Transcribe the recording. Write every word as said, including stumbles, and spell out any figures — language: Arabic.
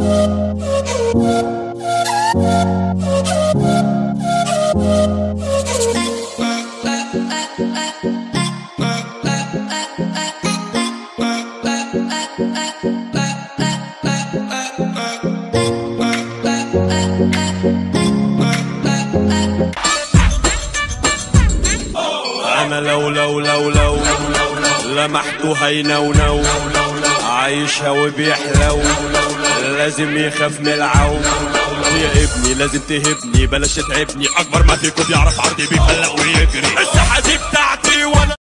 انا لو لو لو لو لمحته هينونو، عايشها وبيحلو، لازم يخاف من العو. يا ابني لازم تهبني بلاش تتعبني، اكبر ما فيكم بيعرف عرضي بيفلق ويجري. الساحه دي بتاعتي وانا